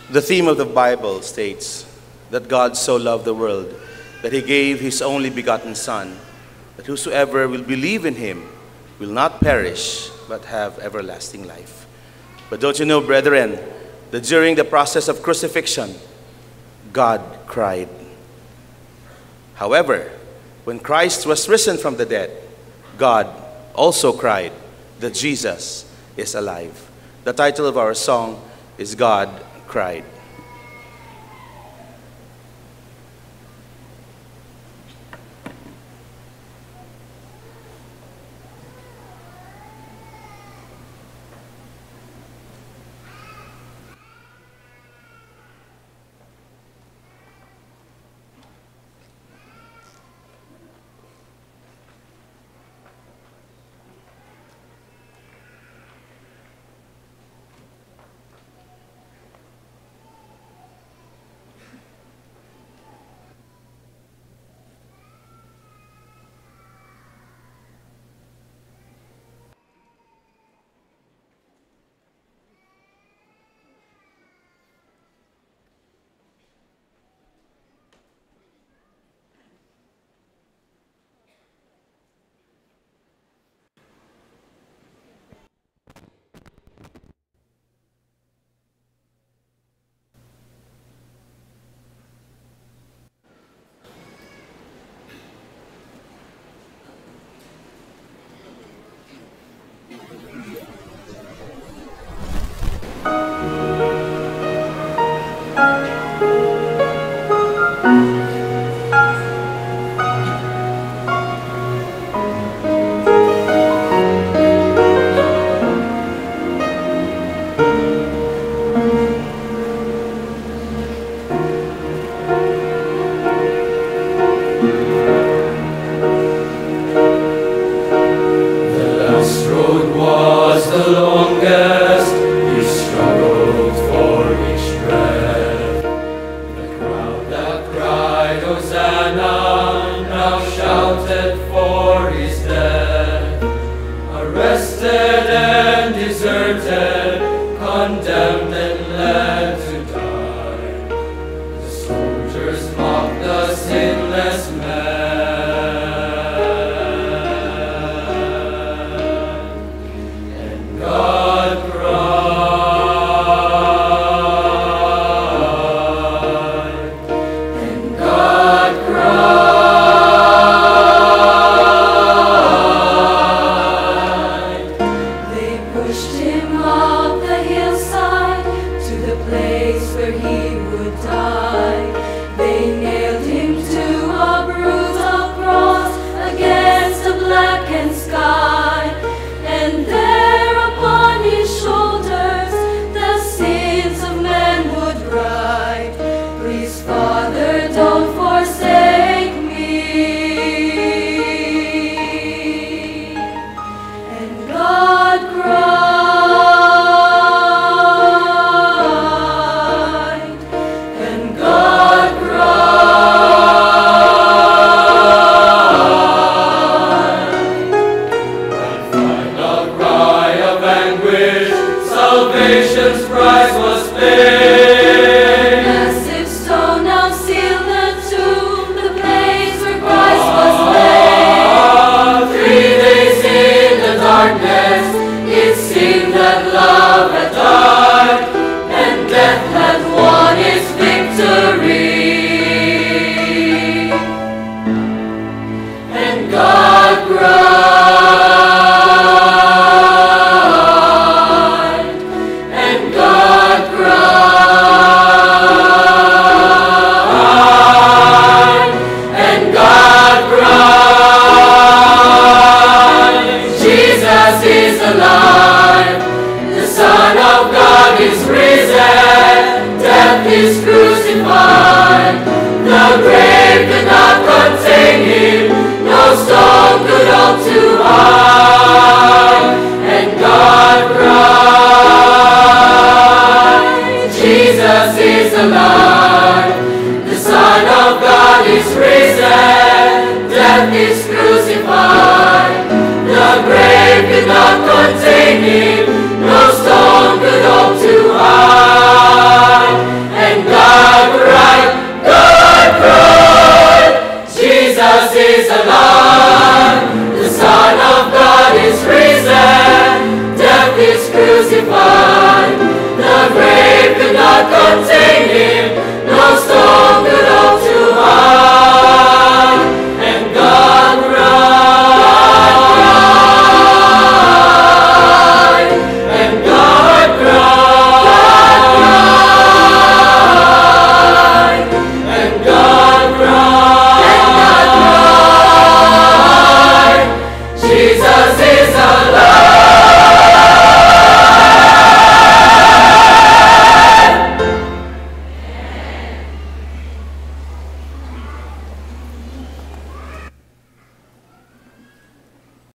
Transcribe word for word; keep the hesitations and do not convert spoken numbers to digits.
The theme of the Bible states that God so loved the world that he gave his only begotten Son, that whosoever will believe in him will not perish but have everlasting life. But don't you know, brethren, that during the process of crucifixion, God cried. However, when Christ was risen from the dead, God also cried that Jesus is alive. The title of our song is God Cried. Could not contain him, no stone could hold to hide.